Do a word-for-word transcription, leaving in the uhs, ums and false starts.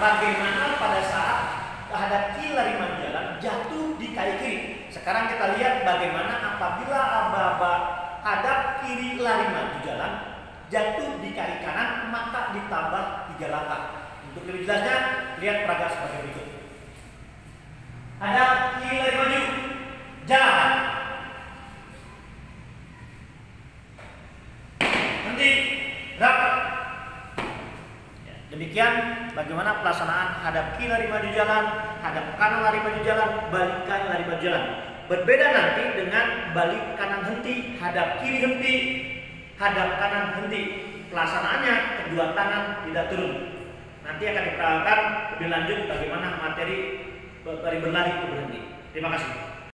bagaimana pada saat hadap kiri lari maju jalan jatuh di kaki kiri. Sekarang kita lihat bagaimana apabila aba-aba hadap kiri lari maju jalan jatuh di kaki kanan, maka ditambah tiga langkah. Untuk lebih jelasnya, lihat peraga sebagai berikut. Hadap kiri lari maju jalan, nanti rapat. Ya, demikian bagaimana pelaksanaan hadap kiri lari maju jalan, hadap kanan lari maju jalan, balikan lari maju jalan. Berbeda nanti dengan balik kanan henti, hadap kiri henti, hadap kanan henti. Pelaksanaannya kedua tangan tidak turun. Nanti akan diperagakan lebih lanjut bagaimana materi berlari itu berhenti. Terima kasih.